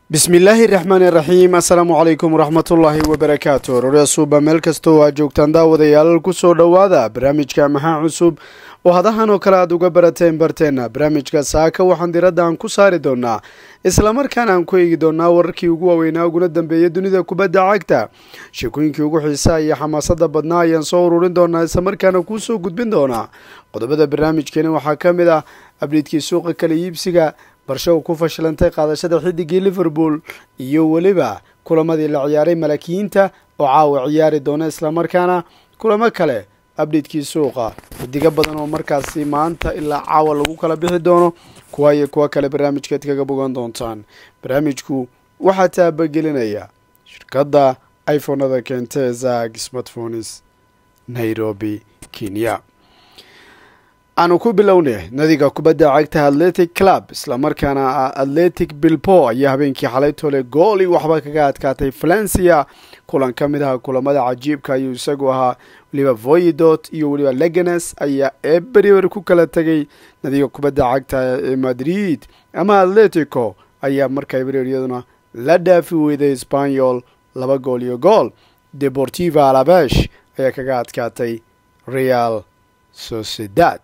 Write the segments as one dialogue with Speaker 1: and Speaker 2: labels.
Speaker 1: بسم الله الرحمن الرحيم السلام عليكم ورحمة الله وبركاته رسوبة ملكستو وجوكتان داوديال كسو دوادا برامجka maxaa cusub oo hadahan oo kala aad uga barateen barteena barnaamijka saaka waxaan diradaan ku saari doonaa isla markaana aan ku eegi doonaa wararkii ugu waaweynaa uguna dambeeyay dunida kubadda cagta sheekooyinkii ugu xiisaha iyo xamaasada badnaa ayaan soo ururin doonaa isla markaana ku soo gudbin doonaa qodobada barnaamijkeena waxaa ka mid ah abdeedkii suuqa kala iibsiga barshow ku fashilantay qaadashada xidigii Liverpool iyo waliba kulamadii la ciyaaray malaakiinta oo caawa ciyaari doona isla markaana kulamo kale abdeedkii suuqa xidiga badan oo markaasi maanta ilaa caawa lagu kala bixi doono kuwa kale barnaamijkeed kaga bogan doontaan barnaamijku waxaa taabagelinaya shirkadda iPhone-ada keentay Zag Smartphones Nairobi Kenya aanu ku bilownay nadiga kubadda cagta Athletic Club isla markaana Athletic Bilbao ayaa habeenkii xalay tole gool waxba kaga adkaatay Valencia kulan kamid ah kulamada cajiibka ayuu isagu ahaa waliba Valladolid iyo waliba Leganes ayaa eber ku kala tagay nadiga kubadda cagta Madrid ama Atletico ayaa markaa eberyaduna la dhaafi weyday Espanyol 2 gool iyo gool Deportivo Alaves ayaa kaga adkaatay Real Sociedad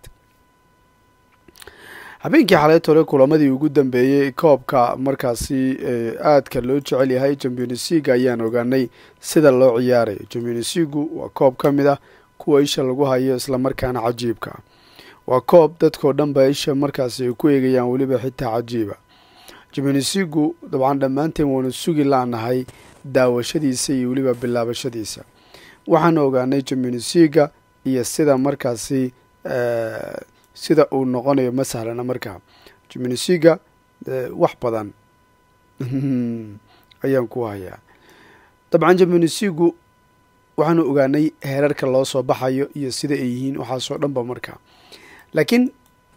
Speaker 1: habeenkii xalay tole kulamadii ugu dambeeyay koobka markaasi aadka loo jecel yahay Champions League ayaan ogaanay sida loo ciyaaray Champions League waa koob kamid ah kuwa isha lagu hayo isla markaana cajiibka waa koob dadkoo dhanba isha markaasi ku eegayaan waliba xitaa cajiiba Champions League dabcan dhamaanteen waanu sugi laanahay daawashadiisa iyo waliba bilaabashadiisa waxaan ogaanay Champions League iyo sida markaasi sida uu noqonayo masalan markaa Champions League wax badan ayaan ku hayaa dabcan Champions League waxaan ogaanay heerarka loo soo baxayo iyo sida ay yihiin waxa soo dhanba markaa laakiin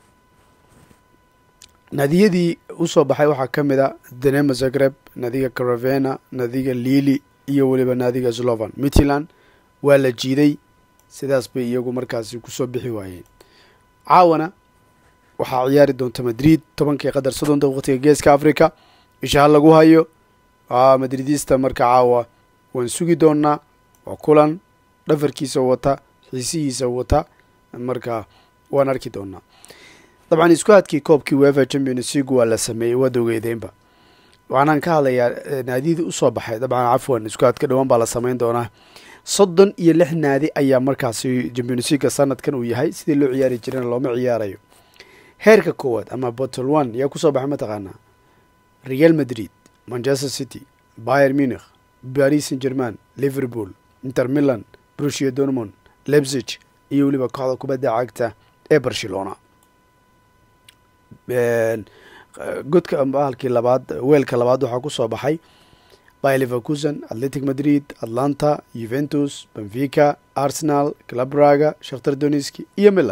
Speaker 1: naadiyadii u soo baxay waxa kamid ah Dinamo Zagreb naadiga Crvena naadiga Lille iyo waliba naadiga Slovan Midtjylland waa la jiiday sidaas bay iyagu markaasi ku soo bixi waayeen caawana waxaa ciyaari doonta Madrid 10 qadar 30 waqtiga geeska Afrika isha lagu hayo Madridista marka caawa waan sugi doonaa waa kulan dhafarkiisa wata xiisihiisa wata marka waan arki doonaa dabcan isku hadkii koobkii UEFA Champions League waa la sameeyay wadogeedeynba waxaan ka hadlayaa naadiyada u soo baxay dabcan afwan isku hadka dhawaan baa la sameyn doonaa 36 naadi ayaa markaasi Champions League sanadkan uu yahay sidii loo ciyaari jiray looma ciyaarayo heerka koowaad ama bottle 1 yaa ku soo baxay mataqaana Real Madrid Manchester City Bayern Munich Paris Saint-Germain Liverpool Inter Milan Borussia Dortmund Leipzig iyo waliba kooxda kubadda cagta ee Barcelona godka halkii labaad weelka labaad waxa ku soo baxay Bayer Leverkusen Athletic Madrid Atlanta Juventus Benfica Arsenal Club Brugge Shakhtar Donetsk iyo Milan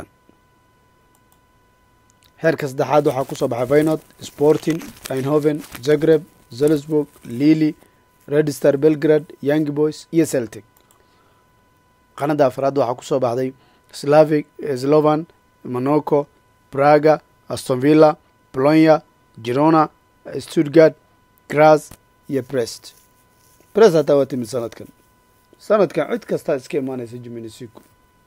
Speaker 1: heerka saddexaad waxa ku soo baxay Feyenoord Sporting Eindhoven Zagreb Salzburg Lille Red Star Belgrade Young Boys iyo Celtic qanada afraad waxa ku soo baxday Slavic Slovan Monaco Braga Aston Villa Bologna Girona Stuttgart Graz iyo Brest hata waa timid sanadkan cid kasta iska imaanaysa Champions League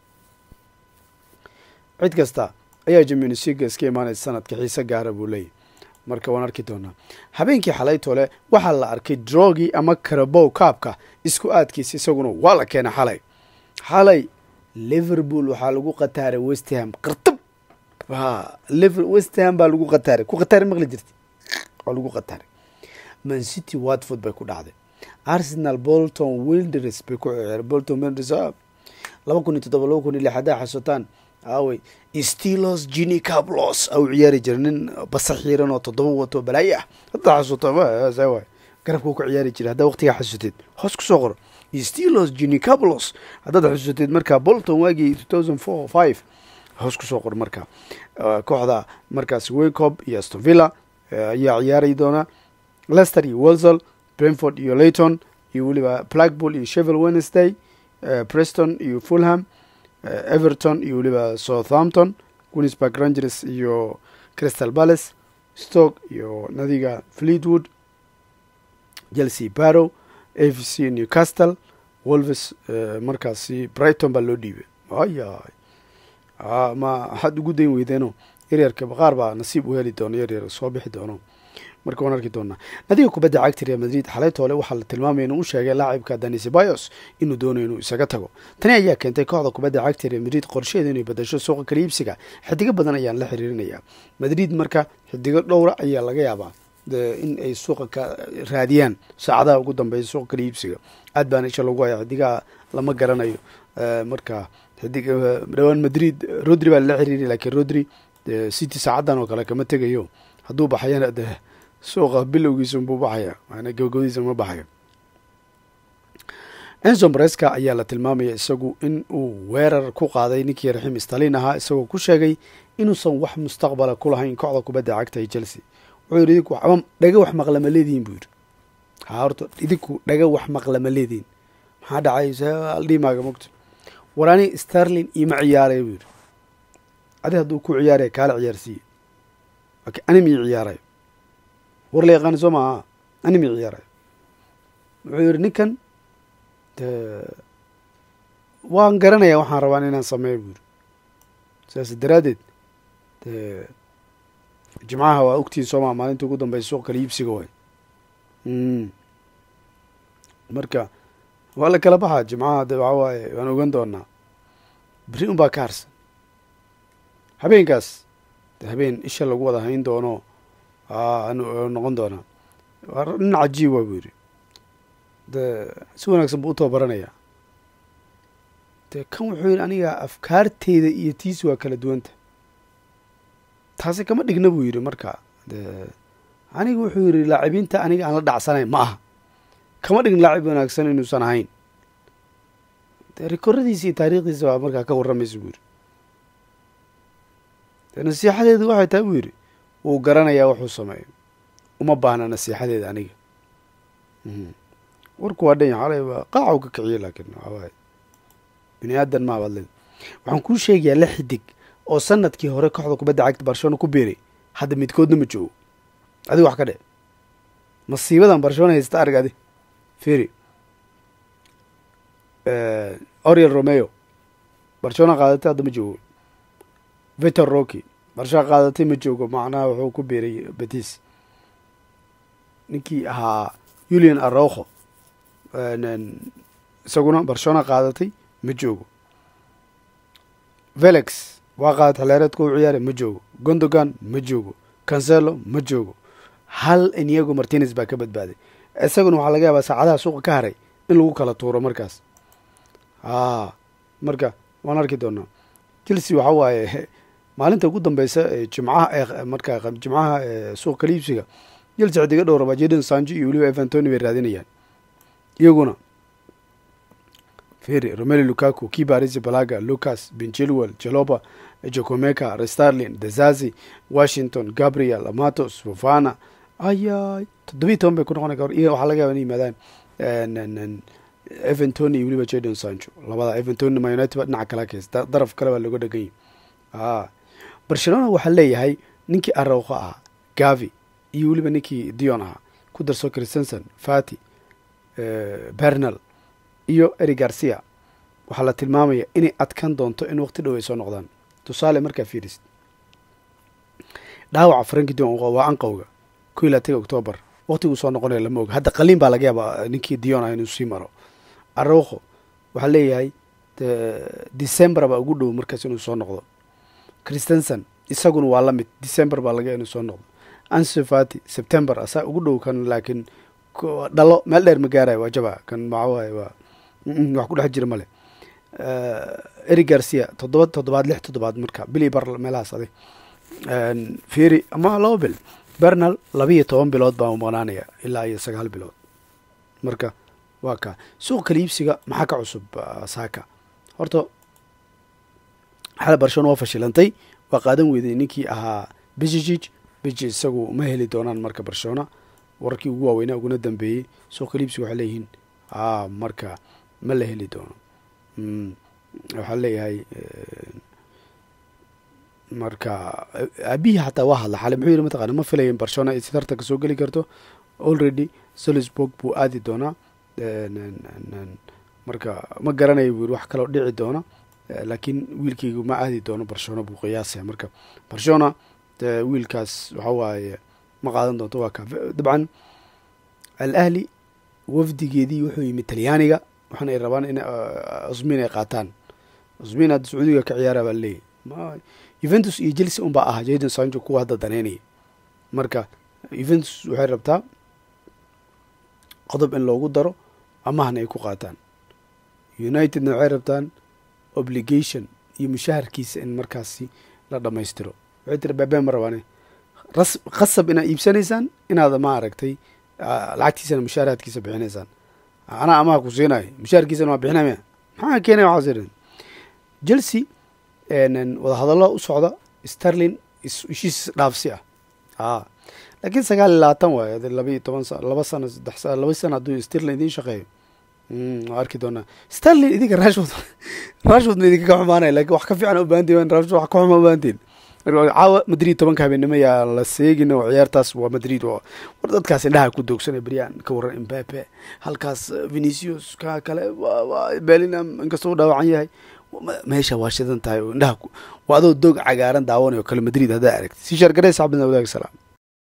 Speaker 1: cid kasta ayaa Champions League iska imaanaysa sanadka xiisa gaar buu leeyahay marka waan arki doonaa habeenkii xalay tole waxa la arkay Drogi ama Carabao Cup-ka isku aadkiisa isaguna waa la keenay xalay Liverpool waxa lagu qataaray West Ham qartab West Ham baa lagu qataaray ku qataaray maqli jirtay oo lagu qataaray Man City Watford bay ku dhacday Arsenal Bolton Wanderers bay ku ciyaareen Bolton Wanderers 2007 xasuutaan away Steelers Gini Cablos au ciyaari jireen basaxiiran oo 7 wato balaya hadda xasuutaa sawa garabku ku ciyaari jiray hadda waqtiga xasuuteed hoos ku soo qor Steelers Gini Cablos hadda xasuuteed marka Bolton waagi 2004-5 hoos ku soo qor marka kooxda markaas Wycombe iyo Aston Villa ayaa ciyaari doona Leicester iyo Walsall Brentford iyo Leighton iyo waliba Blackpool iyo Sheffield Wednesday Preston iyo Fulham Everton iyo waliba Southampton Queen's Park Rangers iyo Crystal Palace Stoke iyo nadiga Fleetwood chelsea barrow f c newcastle wolves markaasi brighton baa loo dhiibay ayay ma waxaad ugu dayn weydeeno yaryarka qaar baa nasiib u heli doono yaryar soo bixi doono marka waan arki doonaa nadiga kubadda cagta Real Madrid xalay toole waxaa la tilmaamay inuu u sheegay laacibka Dani Ceballos inuu doonayo inuu isaga tago tani ayaa keentay kooxda kubadda cagta Real Madrid qorsheeda inay bedesho suuqa kala iibsiga xidiga badan ayaan la xiriirinayaa Madrid marka xidiga dhowr ayaa laga yaabaa in ay suuqa ka raadiyaan saacadaha ugu dambeeya suuqa kala iibsiga aad baan isha lagu hayaa xidiga lama garanayo marka xidiga dhawaan Madrid Rodri baa la xiriiray laakiin Rodri City saacadan oo kale kama tegayo hadduu baxayana suuqa bilowgiisa buu baxaya maana gabagabadiisa ma baxayo Enzo Maresca ayaa la tilmaamaya isagu in uu weerar ku qaaday ninkii Raheem Sterling ahaa isagoo ku sheegay inuusan wax mustaqbal ku lahayn kooxda kubadda cagta ee Chelsea wuxuu yiri dhaga wax maqlama leediin buu yiri horta idinku dhaga wax maqlama leediin maxaa dhacay aldimaaga mugto warani Sterling ima ciyaaray buu yiri adi hadduu ku ciyaaray kala ciyaarsiiyay laakiin animi ciyaaray warlay qaan soma animi ciyaaray wuxuu yiri ninkan waan garanayaa waxaan rabaa inaan sameeyo buu saas daraadeed jimcaha waa ogtiin soma maalinta ugu dambaysa suuq kala iibsiga way marka waa la kala baxaa jimcaha waxa waaye waan ogan doonaa beri un baa ka harsan habeenkaas habeen isha lagu wada hayn doono noqon doonaa nin cajiib waa buu yiri si wanaagsan buu u tababaranayaa kan wuxuu yidhi aniga afkaarteyda iyo tiisi waa kala duwanta taasi kama dhigna buu yidhi marka aniga wuxuu yidhi laacibiinta aniga aan la dhacsanayn ma aha kama dhign laacib wanaagsan inuusan ahayn rekoradiisa iyo taariikhdiisa waa markaa ka warramaysa buu yidhi nasiixadeedu waxay tahay buu yidhi wuu garanayaa wuxuu sameeyo uma baahna nasiixadeeda aniga warku waa dhan xalay qaaca u ka kiciyey laakiin waxawaaye bini aadan ma abadlin waxaan kuu sheegayaa la xidig oo sanadkii hore kooxda kubadda cagta Barcelona ku beeray hadda midkoodna ma joogo adiga wax ka dhe masiibadan Barcelona haysta arag adi fiiri Oriol Romeo Barcelona qaadatay hadda ma joogo Vitor Roque Barcelona qaadatay ma joogo macnaha wuxuu ku beeray Betis ninkii ahaa Julian Araujo isaguna Barcelona qaadatay ma joogo Felix waa qaad xaleereedku u ciyaaray ma joogo Gundogan ma joogo Cancelo ma joogo hal Inigo Martinez baa ka badbaaday isaguna waxaa laga yaabaa saacadaha suuqa ka haray in lagu kala tuuro markaas marka waan arki doonaa Chelsea waxa waaye maalinta ugu dambeysa jimcaha marka jimcaha suuq kala iibsiga Chelsea xidiga dhowr raba Jadon Sancho iyo waliba Ivan Toney bay raadinayaan iyaguna Ferri Romelu Lukaku Kibaris Balaga Lucas Benchilwell Chalobah Jokomeka Sterling Dezazi Washington Gabriel Matos Fofana ayay 17 bay ku noqon karaan iyo waxa laga yaabaa inay yimaadaan Ivan Toney iyo waliba Jadon Sancho labada Ivan Toney Man United dhinaca kala keesta daraf kale baa lagu dhagay Barcelona waxa leeyahay ninkii Araujo ah Gavi iyo waliba ninkii Dion ah ku darso Christensen Fati Bernal iyo Eric Garcia waxaa la tilmaamaya inay adkan doonto in waqti dhow ay soo noqdaan tusaale markaa fiiris dhaawaca Frankie de Jong waa anqowga 11 October waqtigu soo noqonaya lama og hadda qaliin baa laga yaabaa ninkii Dion inuu sii maro Araujo waxaa leeyahay December baa ugu dhow markaas inuu soo noqdo Christensen isaguna waa la mid December baa laga inuu soo noqdo Ansu Fati September asaa ugu dhow kan laakiin dhalo meel dheer ma gaarayo waa jaba kan macawaaye waa wax ku dhex jira male Eric Garcia 6 marka bili bar meelahaas aday Ferri ama laba bil Bernal 12 bilood baa maqnaanaya ilaa iyo 9 bilood marka waa ka suuq kala iibsiga maxaa ka cusub Saka horta xal Barcelona waa fashilantay waa qaadan weeday ninkii ahaa Bijic isagu ma heli doonaan marka Barcelona warkii ugu waaweynaa uguna dambeeyay suuq kala iibsiga waxa leeyihiin marka ma la heli doono waxa leeyahay marka abihi hatta waa hadla xalay muxuu yiri mataqaan ma filayn Barcelona ay sidarta ka soo gali karto already Salzburg buu aadi doonaa marka ma garanayo buu wax kale dhici doona laakiin wiilkaygu ma aadi doono Barcelona buu qiyaasay marka Barcelona wiilkaas waxa waaye ma qaadan doonto waa ka dabcan al-Ahli wafdigeedii wuxuu yimid Talyaaniga waxaan ay rabaan in Usmin ay qaataan Usmin hadda Sacuudiga ka ciyaara baa leeyahay ma Juventus iyo Chelsea un baa ah Jadon Sancho kuwa hadda daneynaya marka Juventus waxay rabtaa qodob in loogu daro amahna ay ku qaataan Unitedna waxay rabtaan obligation iyo mushaharkiisa in markaasi la dhamaystiro waxay tiri Mbappe ma rabaan qasab ina iibsanaysaan inaad ma aragtay lacagtiisana mushaaraadkiisa bixinaysaan ana amaha ku siinay mushaharkiisana waa bixinaya maxaa keenay waxa jirin Chelsea wada hadallo u socda Sterling ishiis dhaafsi laakiin 29 waaye 2 sano 3 sano haduu Sterling idin shaqeeyo arki doona Sterling idinka Rashford idinka ka xumaanay laakiin wax ka fiican u baantiin Rashford wax ka xumaan u baantiin caawa Madrid 10 habeenimo yaa la seegin oo ciyaartaas waa Madrid war dadkaas indhaha ku doogsanay Brian ka waran Mbappe halkaas Vinicius ka kale Bellingham inkastoo dhaawacan yahay meesha waa shidan tahay indhaha waa adoo doog cagaaran daawanayo kale Madrid hada aragtay si shargareys abadna wadaag salaam